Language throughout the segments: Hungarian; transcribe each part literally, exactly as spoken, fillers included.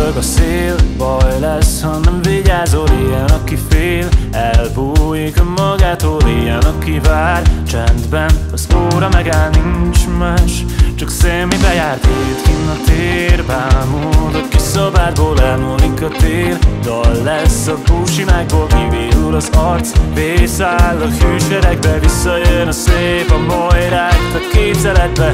Pörög a szél, baj lesz, ha nem vigyázol. Ilyen, aki fél, elbújik a magától. Ilyen, aki vár, csendben az óra megáll. Nincs más, csak szélmi bejárt hét kinn a tér. Bámul a kis szobádból, elmúlik a tér. Dal lesz a búsimákból, kivirul az arc. Vészáll a hűseregbe, visszajön a szép, a mojrák a képzeletbe.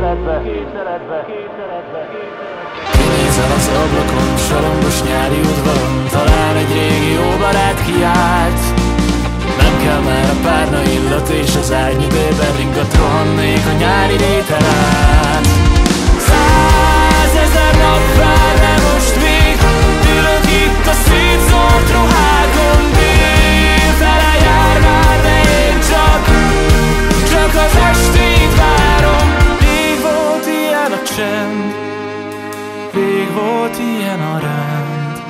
Kinézel az ablakon, sarongos nyári udvaron, talán egy régi jó barát kiállt. Nem kell már a párna illat, és az ágynyüvében ringat, rohannék a nyári réten át. Százezer nap vár rá most még, ülök itt a szétszórt ruhákon. Délfele jár már, de én csak, csak az estét várom. Rég volt ilyen a csend, rég volt ilyen a rend.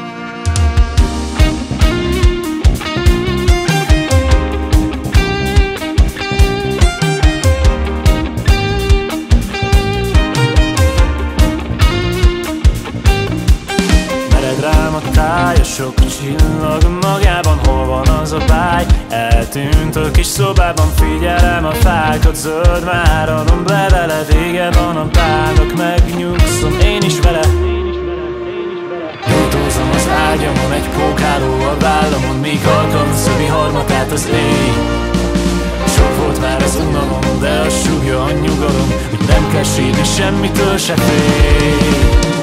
Mered rám a táj, a sok csillag magában. Hol van az a báj? Eltűnt a kis szobában. Figyelem a fákat, zöld már a domb levele. Vége van a bánok, megnyugszom én is vele. Nyújtózom az ágyamon, egy pókáló a vállamon, míg alkalmaz a viharmatát az éj. Sok volt már az unalom, de a súlya a nyugalom, hogy nem kell sírni, semmitől se fél.